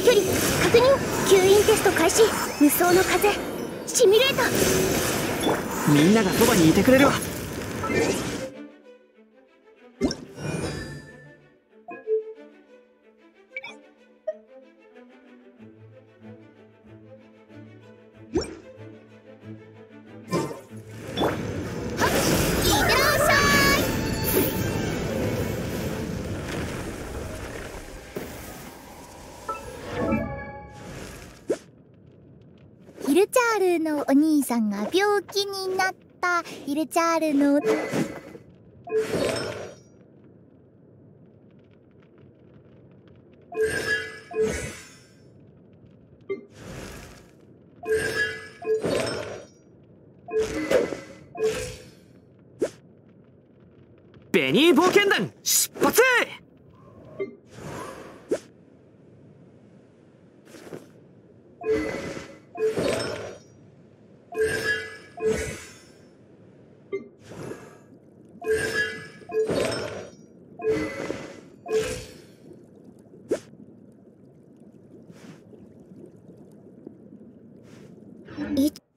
距離確認。吸引テスト開始。無双の風シミュレート。 みんながそばにいてくれるわ。 ヒルチャールのお兄さんが病気になった。ヒルチャールのベニー冒険団出発。 い